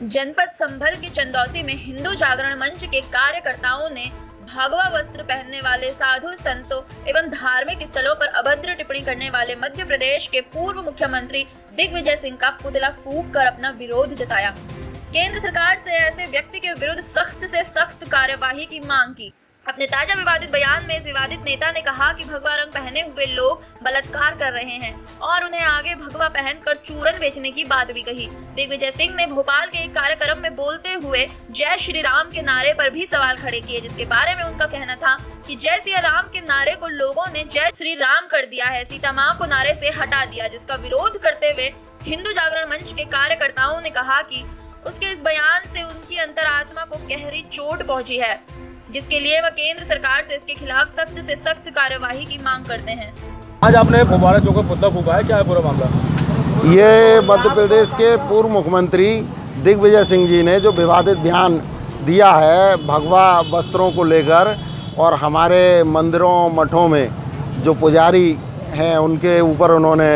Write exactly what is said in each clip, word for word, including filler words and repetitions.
जनपद संभल के चंदौसी में हिंदू जागरण मंच के कार्यकर्ताओं ने भगवा वस्त्र पहनने वाले साधु संतों एवं धार्मिक स्थलों पर अभद्र टिप्पणी करने वाले मध्य प्रदेश के पूर्व मुख्यमंत्री दिग्विजय सिंह का पुतला फूंक कर अपना विरोध जताया। केंद्र सरकार से ऐसे व्यक्ति के विरुद्ध सख्त से सख्त कार्यवाही की मांग की। अपने ताजा विवादित बयान में इस विवादित नेता ने कहा कि भगवा रंग पहने हुए लोग बलात्कार कर रहे हैं और उन्हें आगे भगवा पहनकर चूरन बेचने की बात भी कही। दिग्विजय सिंह ने भोपाल के एक कार्यक्रम में बोलते हुए जय श्री राम के नारे पर भी सवाल खड़े किए, जिसके बारे में उनका कहना था कि जय सिया राम के नारे को लोगों ने जय श्री राम कर दिया है, सीता मां को नारे से हटा दिया, जिसका विरोध करते हुए हिंदू जागरण मंच के कार्यकर्ताओं ने कहा कि उसके इस बयान से उनकी अंतरात्मा को गहरी चोट पहुंची है, जिसके लिए वह केंद्र सरकार से इसके खिलाफ सख्त से सख्त कार्यवाही की मांग करते हैं। आज आपने फुब्बारा चौक पर पुतला फूंका है, क्या है पूरा मामला? ये मध्य प्रदेश के पूर्व मुख्यमंत्री दिग्विजय सिंह जी ने जो विवादित बयान दिया है भगवा वस्त्रों को लेकर और हमारे मंदिरों मठों में जो पुजारी हैं उनके ऊपर उन्होंने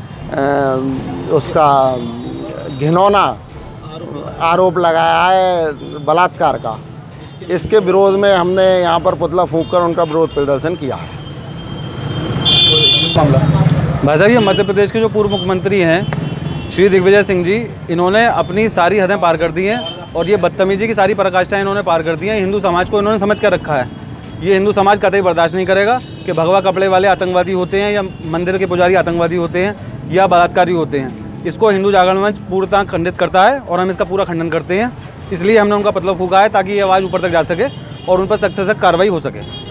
उसका घिनौना आरोप लगाया है बलात्कार का। इसके विरोध में हमने यहाँ पर पुतला फूंककर उनका विरोध प्रदर्शन किया है। भाई साहब, ये मध्य प्रदेश के जो पूर्व मुख्यमंत्री हैं श्री दिग्विजय सिंह जी, इन्होंने अपनी सारी हदें पार कर दी हैं और ये बदतमीजी की सारी पराकाष्ठाएं इन्होंने पार कर दी हैं। हिंदू समाज को इन्होंने समझ कर रखा है। ये हिंदू समाज कतई बर्दाश्त नहीं करेगा कि भगवा कपड़े वाले आतंकवादी होते हैं या मंदिर के पुजारी आतंकवादी होते हैं या बलात्कारी होते हैं। इसको हिंदू जागरण मंच पूर्णतः खंडित करता है और हम इसका पूरा खंडन करते हैं। इसलिए हमने उनका पुतला फूंका है ताकि ये आवाज़ ऊपर तक जा सके और उन पर सख्त से सख्त कार्रवाई हो सके।